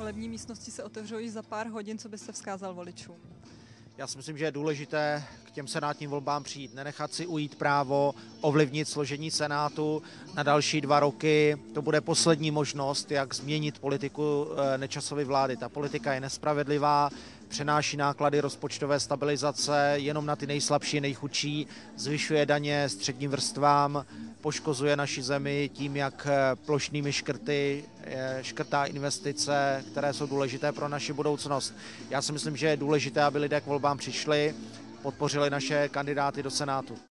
volební místnosti se otevřou již za pár hodin, co byste vzkázal voličům? Já si myslím, že je důležité k těm senátním volbám přijít, nenechat si ujít právo ovlivnit složení Senátu na další 2 roky. To bude poslední možnost, jak změnit politiku Nečasovy vlády. Ta politika je nespravedlivá, přenáší náklady rozpočtové stabilizace jenom na ty nejslabší, nejchudší, zvyšuje daně středním vrstvám, poškozuje naši zemi tím, jak plošnými škrty škrtá investice, které jsou důležité pro naši budoucnost. Já si myslím, že je důležité, aby lidé k volbám přišli, podpořili naše kandidáty do Senátu.